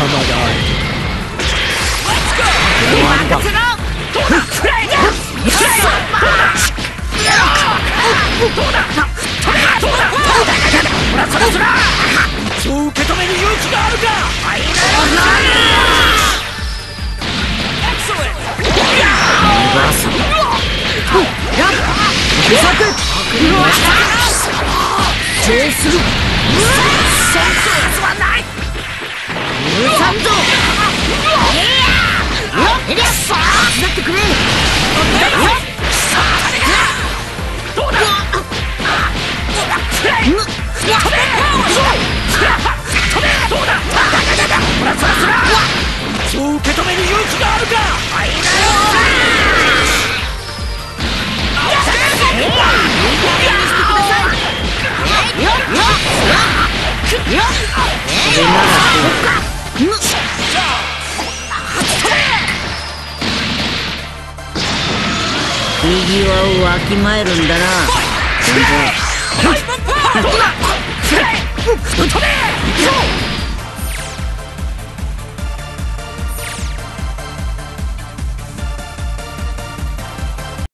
そう受け止める勇気があるか。そう受け止める勇気があるか。 右輪をわきまえるんだな。 飛べ。